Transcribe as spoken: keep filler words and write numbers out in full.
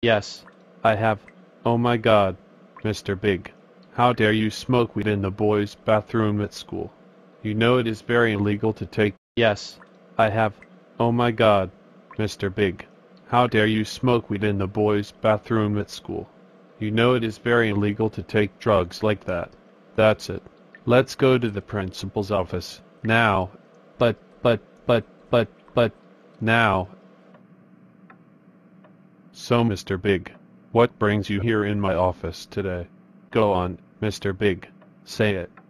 Yes, I have. Oh my God, Mister Big. How dare you smoke weed in the boys' bathroom at school? You know it is very illegal to take. Yes, I have. Oh my God, Mister Big. How dare you smoke weed in the boys' bathroom at school? You know it is very illegal to take drugs like that. That's it. Let's go to the principal's office, now. But, but, but, but, but, now. So, Mister Big, what brings you here in my office today? Go on, Mister Big, say it.